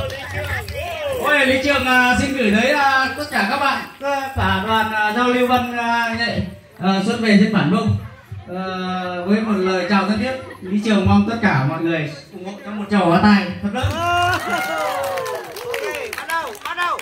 Ôi, Lý Trường xin gửi tới tất cả các bạn, cả đoàn giao lưu văn nghệ xuân về trên bản Mông với một lời chào thân thiết. Lý Trường mong tất cả mọi người ủng hộ trong một trầu hóa tài thật lớn. Bắt đầu.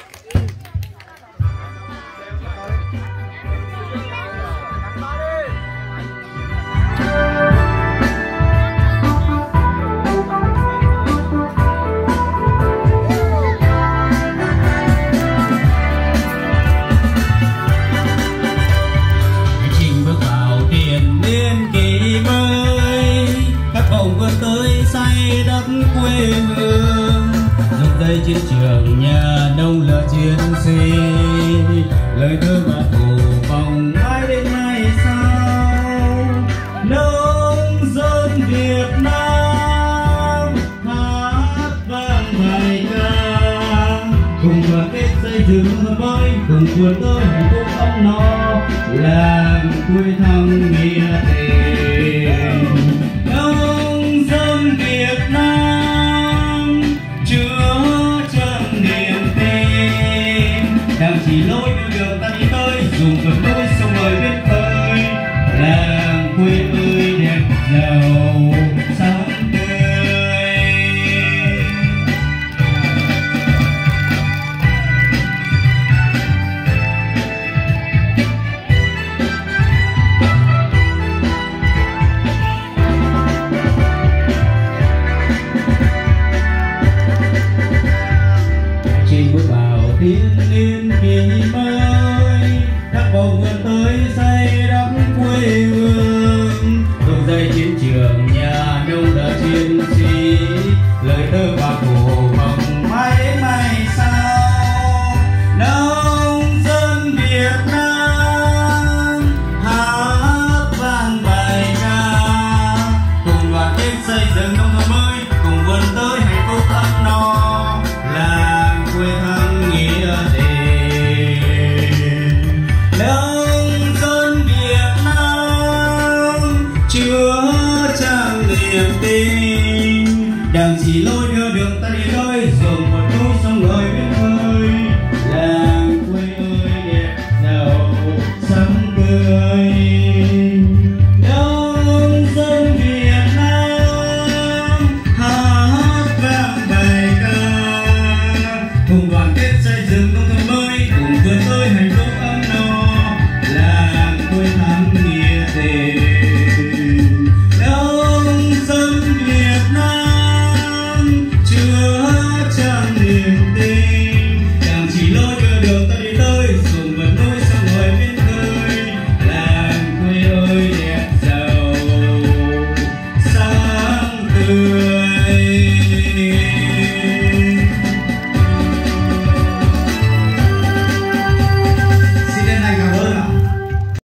Quê hương lúc đây chiến trường nhà nông là chiến sĩ, lời thơ mà thủ vòng mãi đến mai sau. Nông dân Việt Nam hát vang bài ca, cùng đoàn kết xây dựng mới, cùng vươn tới hạnh phúc ấm no, làng quê thăng nghĩa tình. Nông dân Việt Nam chứa chan niềm tin, đang chỉ lối đưa đường ta đi tới, dùng vượt núi sông bơi biết khơi, làng quê ơi đẹp giàu sáng tươi. Bước vào thiên niên kỷ mới, các bầu vươn tới